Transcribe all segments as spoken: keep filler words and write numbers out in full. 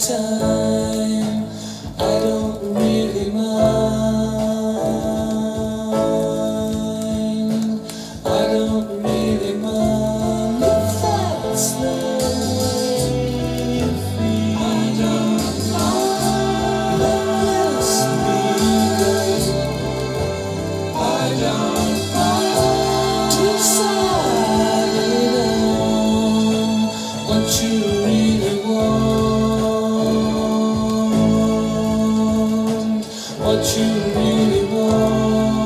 time, I don't really mind. I don't really mind if that's the way you feel. I don't mind. Let this be good. I don't mind. Deciding on what you really want, what you really want.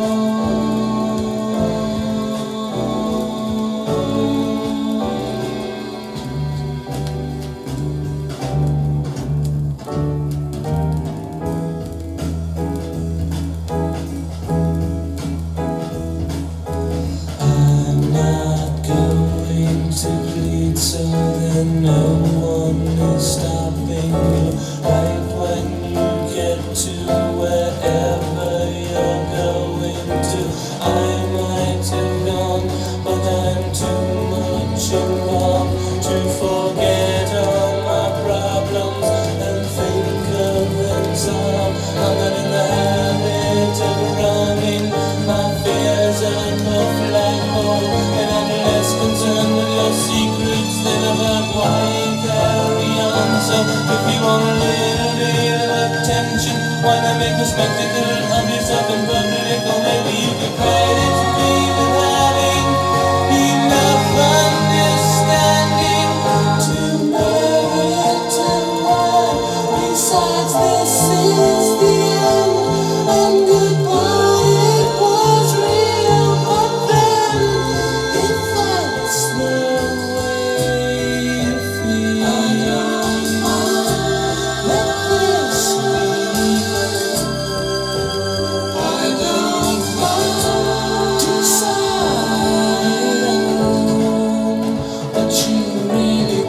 I'm not going to bleed, so then no one is stopping you. Right when you get to wherever you're going to, I might have gone, but I'm too much in love to forget all my problems and think of them some. I'm not in the habit of running my fears up a flagpole, and I'm less concerned with your secrets than about why you carry on. So if you want a little bit of attention, why not make a spectacle of yourself in public? Or maybe you can credit me with having enough understanding to know it all. Besides, this is the end, and goodbye, it was real. But then, if that's the way you feel, I don't mind. Let this be good. I don't mind. Decide on what you really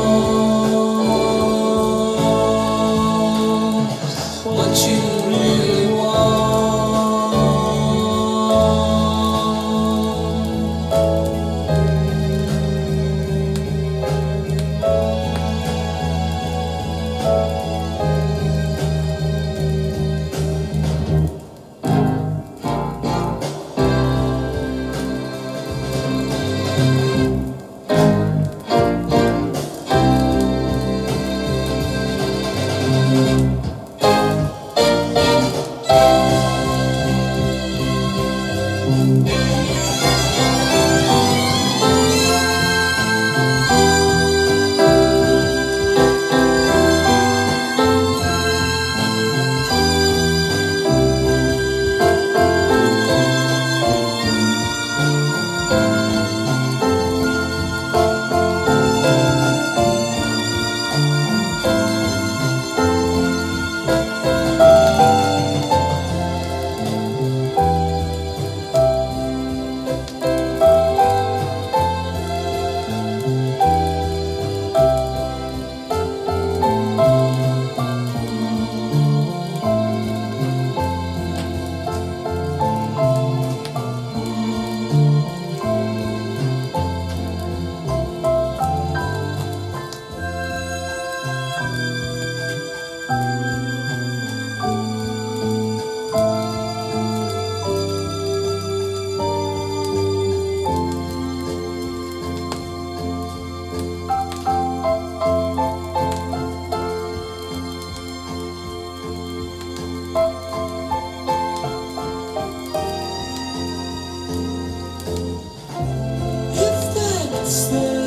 want, what you really want. If that's the